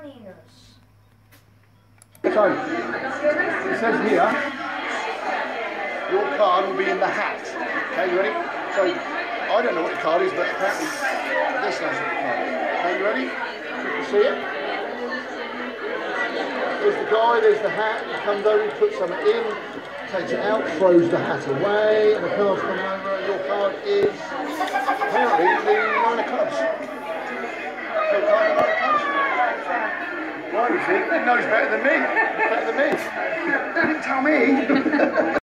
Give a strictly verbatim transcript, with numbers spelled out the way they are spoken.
funniness. So, it says here, your card will be in the hat. Okay, you ready? So, I don't know what the card is, but apparently this knows what the card is. Okay, you ready? You can see it. There's the guy, there's the hat. He comes over, he puts something in, takes it out, throws the hat away, and the card's coming over. Your card is apparently the nine of clubs. So, card the nine of clubs. Well, you see, he knows better than me. Better than me. He didn't tell me.